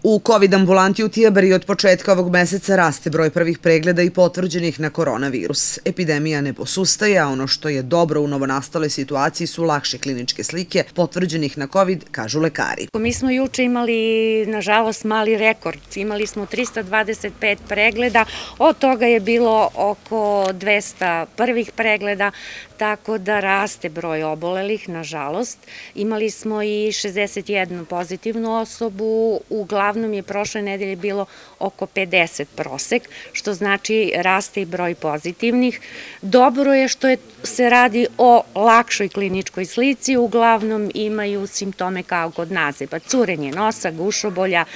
U COVID ambulanti u Tijabari od početka ovog meseca raste broj prvih pregleda i potvrđenih na koronavirus. Epidemija ne posustaje, a ono što je dobro u novonastaloj situaciji su lakše kliničke slike potvrđenih na COVID, kažu lekari. Mi smo juče imali, nažalost, mali rekord. Imali smo 325 pregleda, od toga je bilo oko 200 prvih pregleda, tako da raste broj obolelih, nažalost. Imali smo i 61 pozitivnu osobu, uglavnom je prošle nedelje bilo oko 50 prosek, što znači raste i broj pozitivnih. Dobro je što se radi o lakšoj kliničkoj slici, uglavnom imaju simptome kao kod nazeba, curenje nosa, gušobolja,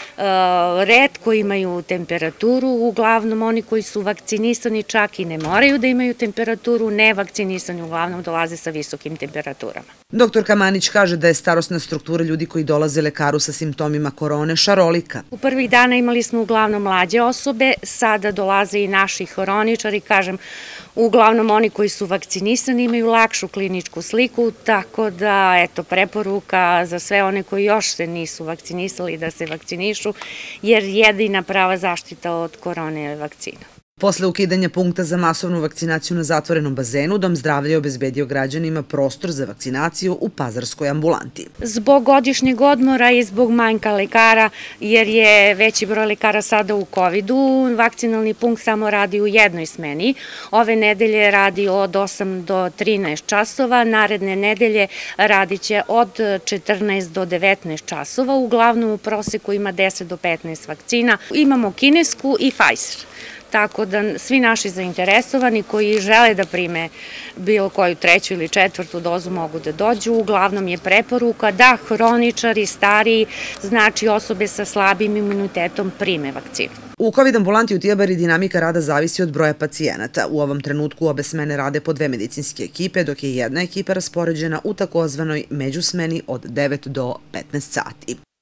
retko imaju temperaturu, uglavnom oni koji su vakcinisani čak i ne moraju da imaju temperaturu, nevakcinisani uglavnom dolaze sa visokim temperaturama. Doktor Kamanić kaže da je starosna struktura ljudi koji dolaze lekaru sa simptomima korone šarolika. U prvih dana imali smo uglavnom mlađe osobe, sada dolaze i naši hroničari, kažem, uglavnom oni koji su vakcinisani imaju lakšu kliničku sliku, tako da, eto, preporuka za sve one koji još se nisu vakcinisali da se vakcinišu, jer jedina prava zaštita od korone je vakcina. Posle ukidanja punkta za masovnu vakcinaciju na zatvorenom bazenu, Dom zdravlja je obezbedio građanima prostor za vakcinaciju u Pazarskoj ambulanti. Zbog godišnjeg odmora i zbog manjka lekara, jer je veći broj lekara sada u COVID-u, vakcinalni punkt samo radi u jednoj smeni. Ove nedelje radi od 8 do 13 časova, naredne nedelje radit će od 14 do 19 časova, uglavnom u proseku ima 10 do 15 vakcina. Imamo kinesku i Pfizer. Tako da svi naši zainteresovani koji žele da prime bilo koju treću ili četvrtu dozu mogu da dođu. Uglavnom je preporuka da hroničari, stariji, znači osobe sa slabim imunitetom prime vakcinu. U COVID ambulanti u Tijabari dinamika rada zavisi od broja pacijenata. U ovom trenutku obe smene rade po 2 medicinske ekipe, dok je jedna ekipa raspoređena u takozvanoj međusmeni od 9 do 15 sati.